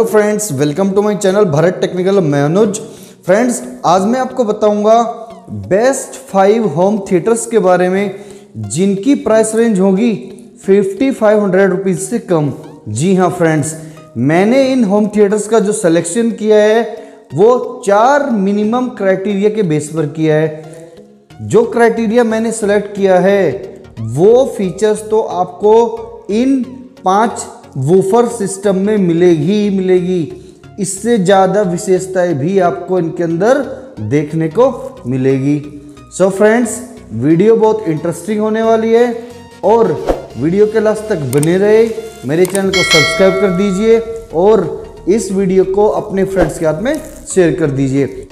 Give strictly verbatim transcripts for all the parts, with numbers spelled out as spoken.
Hello friends, welcome to my channel Bharat technical. मैं Anuj. Friends, आज मैं आपको बताऊंगा बेस्ट फाइव होम थिएटर्स के बारे में जिनकी प्राइस रेंज होगी फिफ्टी फाइव हंड्रेड रुपीज़ से कम। जी हाँ फ्रेंड्स, मैंने इन होम थिएटर्स का जो सिलेक्शन किया है वो चार मिनिमम क्राइटेरिया के बेस पर किया है। जो क्राइटेरिया मैंने सेलेक्ट किया है वो फीचर्स तो आपको इन पांच वूफर सिस्टम में मिलेगी ही मिलेगी। इससे ज़्यादा विशेषताएं भी आपको इनके अंदर देखने को मिलेगी। सो फ्रेंड्स, वीडियो बहुत इंटरेस्टिंग होने वाली है और वीडियो के लास्ट तक बने रहे। मेरे चैनल को सब्सक्राइब कर दीजिए और इस वीडियो को अपने फ्रेंड्स के हाथ में शेयर कर दीजिए।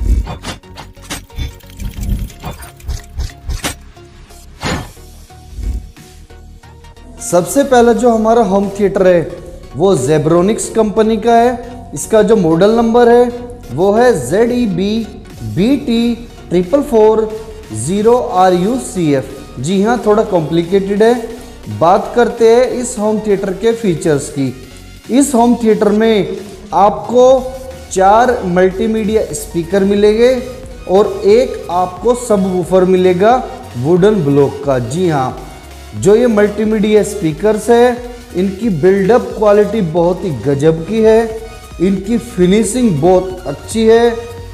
सबसे पहला जो हमारा होम थिएटर है वो जेब्रोनिक्स कंपनी का है। इसका जो मॉडल नंबर है वो है Z E B B T triple four zero R U C F. जी हाँ, थोड़ा कॉम्प्लिकेटेड है। बात करते हैं इस होम थिएटर के फीचर्स की। इस होम थिएटर में आपको चार मल्टीमीडिया स्पीकर मिलेंगे और एक आपको सबवूफर मिलेगा वुडन ब्लॉक का। जी हाँ, जो ये मल्टीमीडिया स्पीकर्स है इनकी बिल्डअप क्वालिटी बहुत ही गजब की है। इनकी फिनिशिंग बहुत अच्छी है।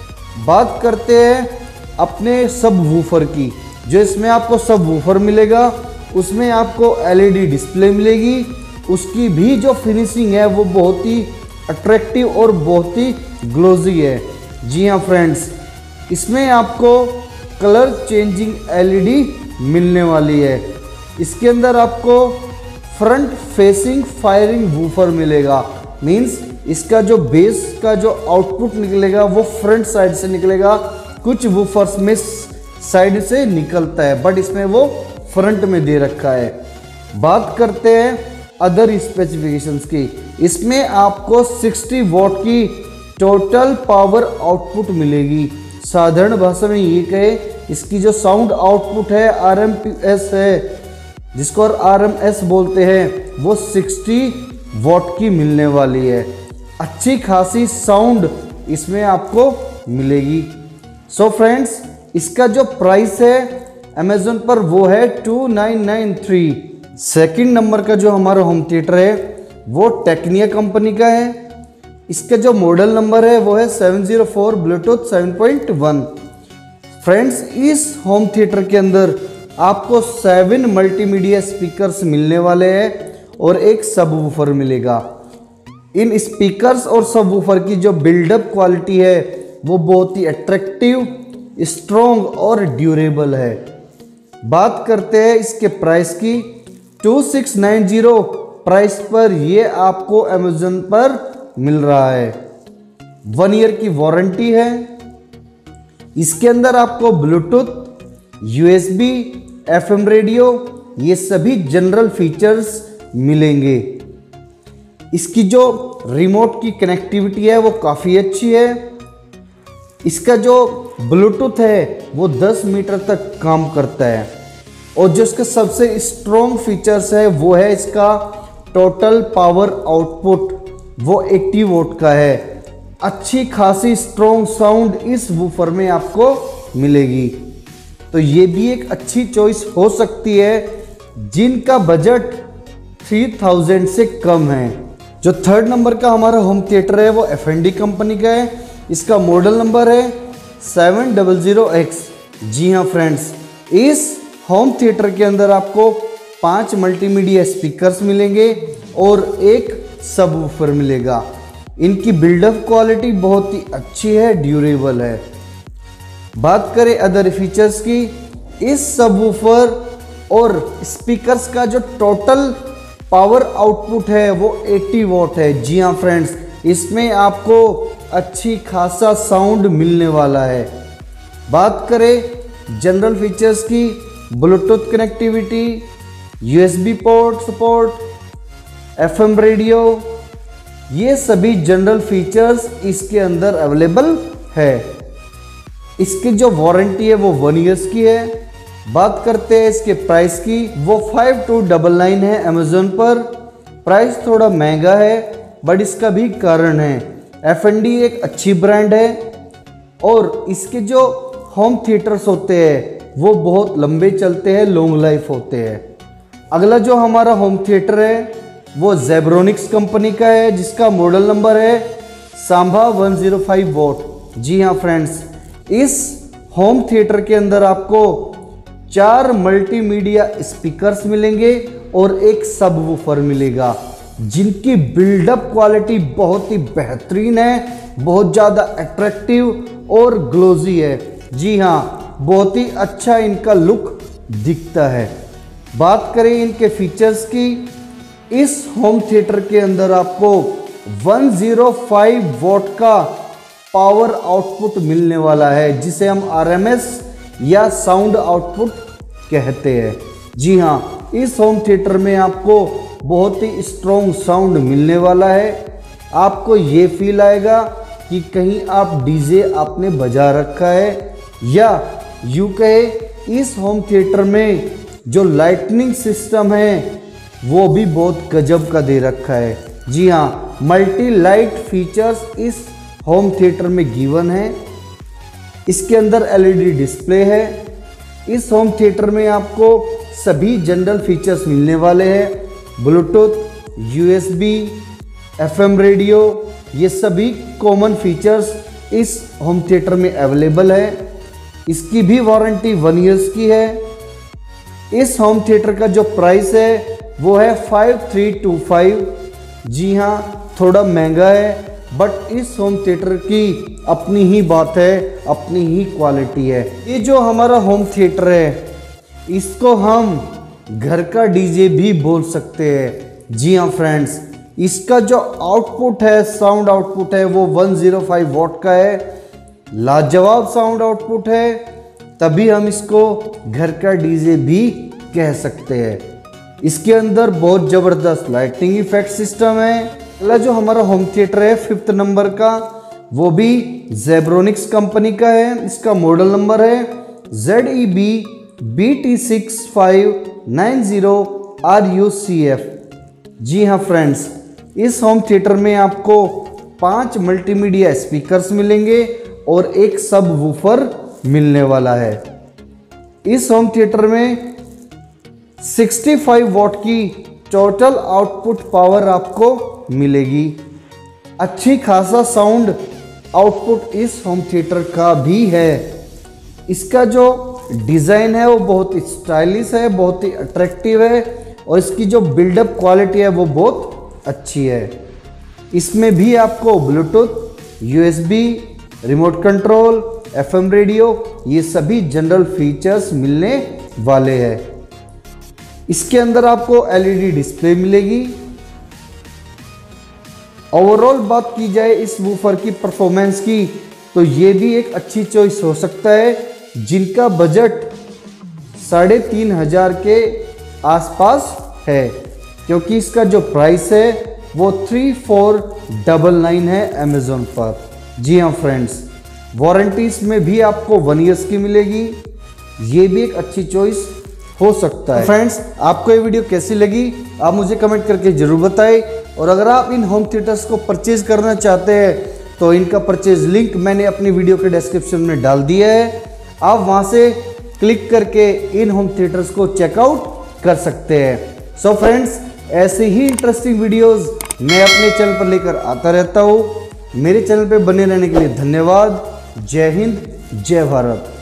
बात करते हैं अपने सब वूफर की। जो इसमें आपको सब वूफर मिलेगा उसमें आपको एल ई डी डिस्प्ले मिलेगी। उसकी भी जो फिनिशिंग है वो बहुत ही अट्रैक्टिव और बहुत ही ग्लोजी है। जी हाँ फ्रेंड्स, इसमें आपको colour changing L E D मिलने वाली है। इसके अंदर आपको फ्रंट फेसिंग फायरिंग वूफर मिलेगा। मींस इसका जो बेस का जो आउटपुट निकलेगा वो फ्रंट साइड से निकलेगा। कुछ वूफर्स में साइड से निकलता है बट इसमें वो फ्रंट में दे रखा है। बात करते हैं अदर स्पेसिफिकेशंस की। इसमें आपको साठ वॉट की टोटल पावर आउटपुट मिलेगी। साधारण भाषा में ये कहे, इसकी जो साउंड आउटपुट है आर एम पी एस है, जिसको आर एम एस बोलते हैं, वो साठ वॉट की मिलने वाली है। अच्छी खासी साउंड इसमें आपको मिलेगी। सो so फ्रेंड्स, इसका जो प्राइस है अमेज़न पर वो है two nine nine three. Second number का जो हमारा होम थिएटर है वो टेक्निया कंपनी का है। इसका जो मॉडल नंबर है वो है seven zero four Bluetooth seven point one. Friends, इस होम थिएटर के अंदर आपको सेवन मल्टीमीडिया स्पीकर्स मिलने वाले हैं और एक सबवूफर मिलेगा। इन स्पीकर्स और सबवूफर की जो बिल्डअप क्वालिटी है वो बहुत ही अट्रैक्टिव, स्ट्रॉन्ग और ड्यूरेबल है। बात करते हैं इसके प्राइस की। Two six nine zero price पर ये आपको अमेज़न पर मिल रहा है। वन ईयर की वारंटी है। इसके अंदर आपको Bluetooth, U S B, F M radio, ये सभी जनरल फीचर्स मिलेंगे। इसकी जो रिमोट की कनेक्टिविटी है वो काफ़ी अच्छी है। इसका जो ब्लूटूथ है वो दस मीटर तक काम करता है और जो इसका सबसे स्ट्रॉन्ग फीचर्स है वो है इसका टोटल पावर आउटपुट, वो अस्सी वोट का है। अच्छी खासी स्ट्रॉन्ग साउंड इस वूफर में आपको मिलेगी। तो ये भी एक अच्छी चॉइस हो सकती है जिनका बजट थ्री थाउजेंड से कम है। जो थर्ड नंबर का हमारा होम थिएटर है वो एफ एन डी कंपनी का है। इसका मॉडल नंबर है सेवन डबल ज़ीरो एक्स। जी हाँ फ्रेंड्स, इस होम थिएटर के अंदर आपको पांच मल्टीमीडिया स्पीकर्स मिलेंगे और एक सबवूफर मिलेगा। इनकी बिल्डअप क्वालिटी बहुत ही अच्छी है, ड्यूरेबल है। बात करें अदर फीचर्स की, इस सबवूफर और स्पीकर्स का जो टोटल पावर आउटपुट है वो अस्सी वॉट है। जी हाँ फ्रेंड्स, इसमें आपको अच्छी खासा साउंड मिलने वाला है। बात करें जनरल फीचर्स की, Bluetooth connectivity, U S B port support, F M radio, ये सभी जनरल फीचर्स इसके अंदर अवेलेबल है। इसकी जो वारंटी है वो वन ईयर्स की है। बात करते हैं इसके प्राइस की, वो फाइव टू डबल नाइन है अमेज़न पर। प्राइस थोड़ा महंगा है बट इसका भी कारण है। एफ एन डी एक अच्छी ब्रांड है और इसके जो होम थिएटर्स होते हैं वो बहुत लंबे चलते हैं, लॉन्ग लाइफ होते हैं। अगला जो हमारा होम थिएटर है वो जेब्रोनिक्स कंपनी का है, जिसका मॉडल नंबर है सांभा वन ज़ीरो फाइव वॉट। जी हाँ फ्रेंड्स, इस होम थिएटर के अंदर आपको चार मल्टीमीडिया स्पीकर्स मिलेंगे और एक सबवूफर मिलेगा, जिनकी बिल्डअप क्वालिटी बहुत ही बेहतरीन है, बहुत ज़्यादा अट्रैक्टिव और ग्लोजी है। जी हाँ, बहुत ही अच्छा इनका लुक दिखता है। बात करें इनके फीचर्स की, इस होम थिएटर के अंदर आपको वन ज़ीरो फाइव वॉट का पावर आउटपुट मिलने वाला है, जिसे हम आर एम एस या साउंड आउटपुट कहते हैं। जी हाँ, इस होम थिएटर में आपको बहुत ही स्ट्रॉन्ग साउंड मिलने वाला है। आपको ये फील आएगा कि कहीं आप डीजे आपने बजा रखा है, या यूँ कहे इस होम थिएटर में जो लाइटनिंग सिस्टम है वो भी बहुत गजब का दे रखा है। जी हाँ, मल्टी लाइट फीचर्स इस होम थिएटर में गिवन है। इसके अंदर एल ई डी डिस्प्ले है। इस होम थिएटर में आपको सभी जनरल फीचर्स मिलने वाले हैं, Bluetooth, U S B, F M radio, ये सभी कॉमन फीचर्स इस होम थिएटर में अवेलेबल है। इसकी भी वारंटी वन ईयर्स की है। इस होम थिएटर का जो प्राइस है वो है फाइव थ्री टू फाइव। जी हाँ, थोड़ा महंगा है, बट इस होम थिएटर की अपनी ही बात है, अपनी ही क्वालिटी है। ये जो हमारा होम थिएटर है इसको हम घर का डीजे भी बोल सकते हैं। जी हाँ फ्रेंड्स, इसका जो आउटपुट है, साउंड आउटपुट है, वो वन ज़ीरो फाइव वॉट का है। लाजवाब साउंड आउटपुट है, तभी हम इसको घर का डीजे भी कह सकते हैं। इसके अंदर बहुत ज़बरदस्त लाइटिंग इफेक्ट सिस्टम है। अगला जो हमारा होम थिएटर है फिफ्थ नंबर का, वो भी जेब्रोनिक्स कंपनी का है। इसका मॉडल नंबर है Z E B B T six five nine zero R U C F. जी हाँ फ्रेंड्स, इस होम थिएटर में आपको पांच मल्टीमीडिया स्पीकर्स मिलेंगे और एक सब वूफर मिलने वाला है। इस होम थिएटर में पैंसठ वॉट की टोटल आउटपुट पावर आपको मिलेगी। अच्छी खासा साउंड आउटपुट इस होम थिएटर का भी है। इसका जो डिज़ाइन है वो बहुत स्टाइलिश है, बहुत ही अट्रैक्टिव है, और इसकी जो बिल्डअप क्वालिटी है वो बहुत अच्छी है। इसमें भी आपको Bluetooth, U S B, remote control, F M radio, ये सभी जनरल फीचर्स मिलने वाले हैं। इसके अंदर आपको एल ई डी डिस्प्ले मिलेगी। ओवरऑल बात की जाए इस वूफर की परफॉर्मेंस की, तो ये भी एक अच्छी चॉइस हो सकता है जिनका बजट साढ़े तीन हजार के आसपास है, क्योंकि इसका जो प्राइस है वो थ्री फोर डबल नाइन है अमेजोन पर। जी हाँ फ्रेंड्स, वारंटी इसमें भी आपको वन ईयर्स की मिलेगी। ये भी एक अच्छी चॉइस हो सकता है। फ्रेंड्स, आपको ये वीडियो कैसी लगी आप मुझे कमेंट करके जरूर बताएं, और अगर आप इन होम थिएटर्स को परचेज करना चाहते हैं तो इनका परचेज लिंक मैंने अपनी वीडियो के डिस्क्रिप्शन में डाल दिया है। आप वहां से क्लिक करके इन होम थिएटर्स को चेकआउट कर सकते हैं। सो फ्रेंड्स, ऐसे ही इंटरेस्टिंग वीडियोस मैं अपने चैनल पर लेकर आता रहता हूँ। मेरे चैनल पर बने रहने के लिए धन्यवाद। जय हिंद, जय भारत।